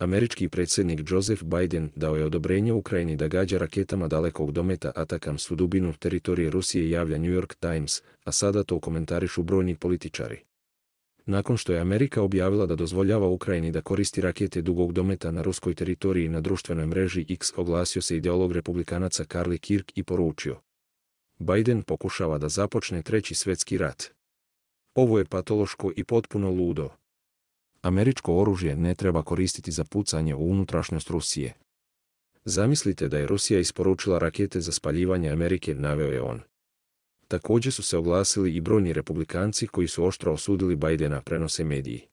Američki predsjednik Joseph Biden dao je odobrenje Ukrajini da gađa raketama dalekog dometa Atacams u dubinu teritorije Rusije, javlja New York Times, a sada to komentarišu brojni političari. Nakon što je Amerika objavila da dozvoljava Ukrajini da koristi rakete dugog dometa na ruskoj teritoriji, na društvenoj mreži X oglasio se ideolog republikanaca Charlie Kirk i poručio: Biden pokušava da započne treći svjetski rat. Ovo je patološko i potpuno ludo. Američko oružje ne treba koristiti za pucanje u unutrašnjost Rusije. Zamislite da je Rusija isporučila rakete za spaljivanje Amerike, naveo je on. Također su se oglasili i brojni republikanci koji su oštro osudili Bidena, prenose mediji.